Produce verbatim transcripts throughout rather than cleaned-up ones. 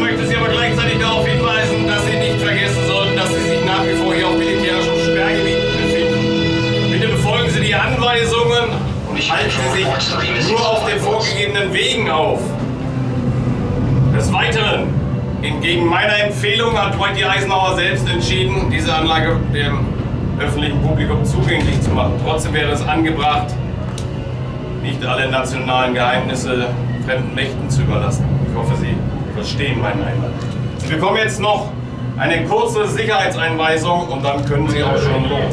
möchte Sie aber gleichzeitig darauf hinweisen, dass Sie nicht vergessen sollten, dass Sie sich nach wie vor hier auf militärischem Sperrgebiet befinden. Bitte befolgen Sie die Anweisungen und halten Sie sich nur auf den vorgegebenen Wegen auf. Des Weiteren, entgegen meiner Empfehlung hat heute die Eisenhower selbst entschieden, diese Anlage dem öffentlichen Publikum zugänglich zu machen. Trotzdem wäre es angebracht, nicht alle nationalen Geheimnisse fremden Mächten zu überlassen. Ich hoffe, Sie verstehen meinen Einwand. Sie bekommen jetzt noch eine kurze Sicherheitseinweisung und dann können Sie auch schon los.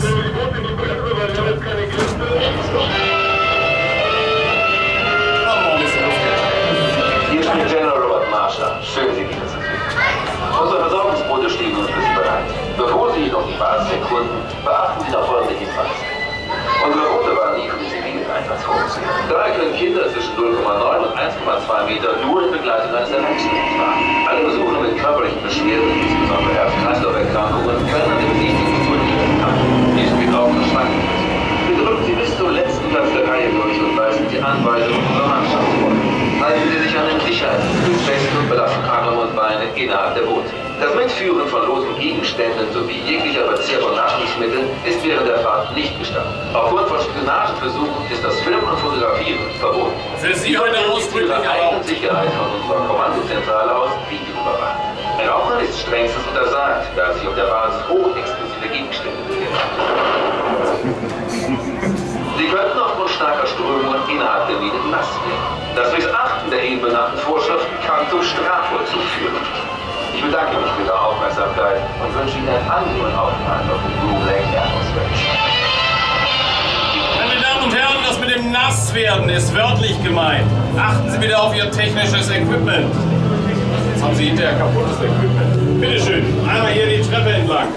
Hier spricht General Robert Marshall. Schön, Sie wiederzusehen. Unsere Versorgungsboote stehen nun für Sie bereit. Bevor Sie jedoch die Basis erkunden, beachten Sie noch folgende Hinweise. Unsere Boote waren nie für den zivilen Einsatz vorgesehen. Daher können Kinder zwischen null Komma neun und eins Komma zwei Meter nur in Begleitung eines Erwachsenen fahren. Alle Besucher mit körperlichen Beschwerden, insbesondere Herz-Kreislauf-Erkrankungen, können an dem Diensten zunehmen. Dies gilt auch für Schwanken. Bitte rücken Sie bis zum letzten Platz der Reihe durch und weisen Sie Anweisungen unserer Mannschaft vor. Halten Sie sich an den Sicherheitsfesten und belassen Arme und Beine innerhalb der Boote. Das Mitführen von losen Gegenständen sowie jeglicher verzehrbaren Nahrungsmittel ist während der Fahrt nicht gestattet. Aufgrund von Spionageversuchen ist das Filmen und Fotografieren verboten. Für Sie heute ausdrücklich erlaubt. Sicherheit von unserer Kommandozentrale aus Videoüberwachung. Rauchen ist strengstens untersagt, da sich auf der Basis hochexplosive Gegenstände befinden. Sie könnten aufgrund starker Strömungen innerhalb der Mine nass werden. Das Missachten der eben benannten Vorschriften kann zum Strafvollzug führen. Ich bedanke mich für Ihre Aufmerksamkeit und wünsche Ihnen einen angenehmen Aufenthalt auf dem Blue Lake Air Force Base. Meine Damen und Herren, das mit dem Nasswerden ist wörtlich gemeint. Achten Sie bitte auf Ihr technisches Equipment. Jetzt haben Sie hinterher kaputtes Equipment. Bitte schön, einmal hier die Treppe entlang.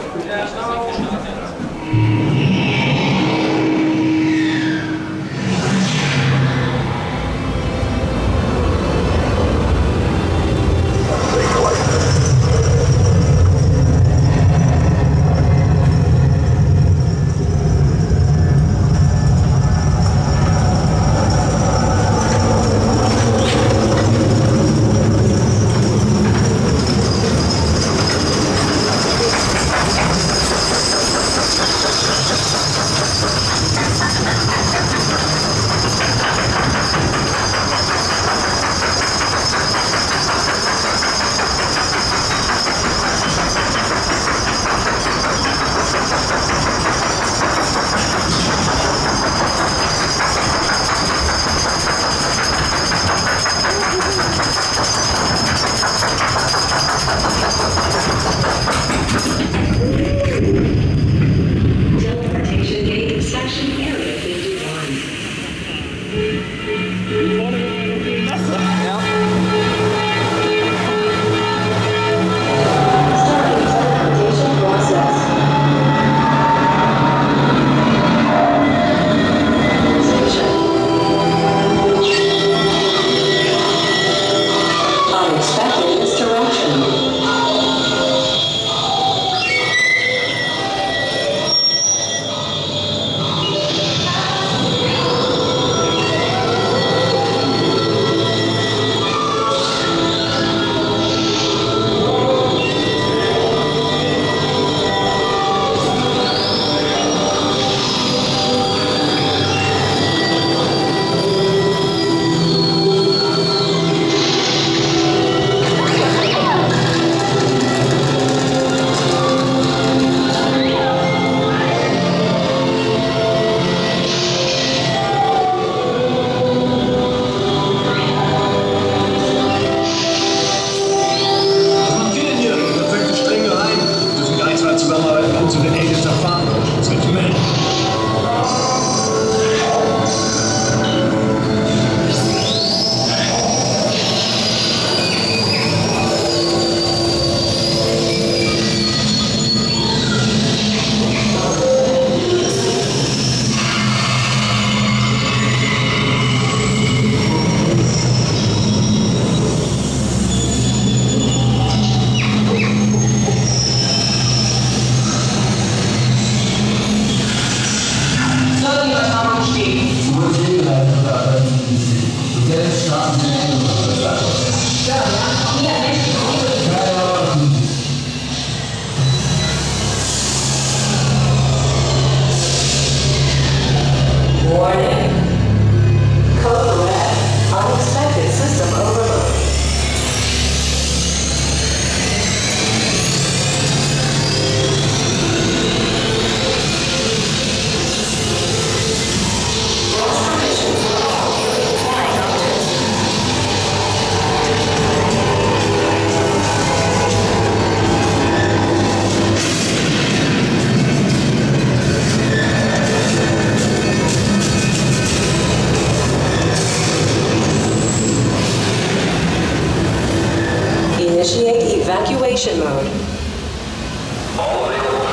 Evacuation mode. All available